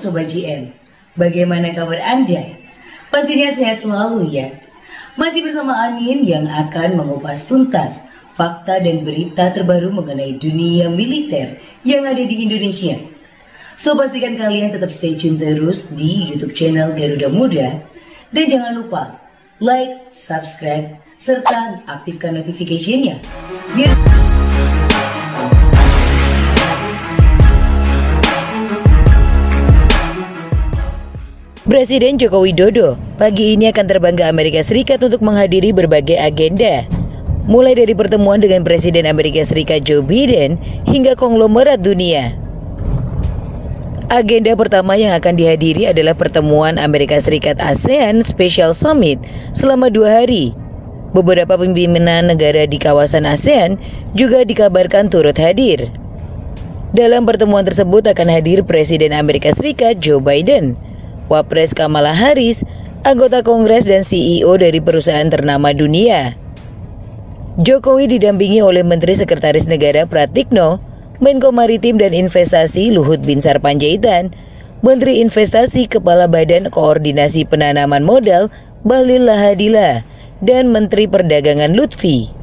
Sobat GM, bagaimana kabar Anda? Pastinya sehat selalu ya. Masih bersama Anin yang akan mengupas tuntas fakta dan berita terbaru mengenai dunia militer yang ada di Indonesia. So pastikan kalian tetap stay tune terus di YouTube channel Garuda Muda. Dan jangan lupa like, subscribe, serta aktifkan notification-nya. Presiden Joko Widodo pagi ini akan terbang ke Amerika Serikat untuk menghadiri berbagai agenda, mulai dari pertemuan dengan Presiden Amerika Serikat Joe Biden hingga konglomerat dunia. Agenda pertama yang akan dihadiri adalah pertemuan Amerika Serikat ASEAN Special Summit selama 2 hari. Beberapa pimpinan negara di kawasan ASEAN juga dikabarkan turut hadir. Dalam pertemuan tersebut akan hadir Presiden Amerika Serikat Joe Biden, Wapres Kamala Harris, anggota Kongres dan CEO dari perusahaan ternama dunia. Jokowi didampingi oleh Menteri Sekretaris Negara Pratikno, Menko Maritim dan Investasi Luhut Binsar Panjaitan, Menteri Investasi Kepala Badan Koordinasi Penanaman Modal Bahlil Lahadilah, dan Menteri Perdagangan Lutfi.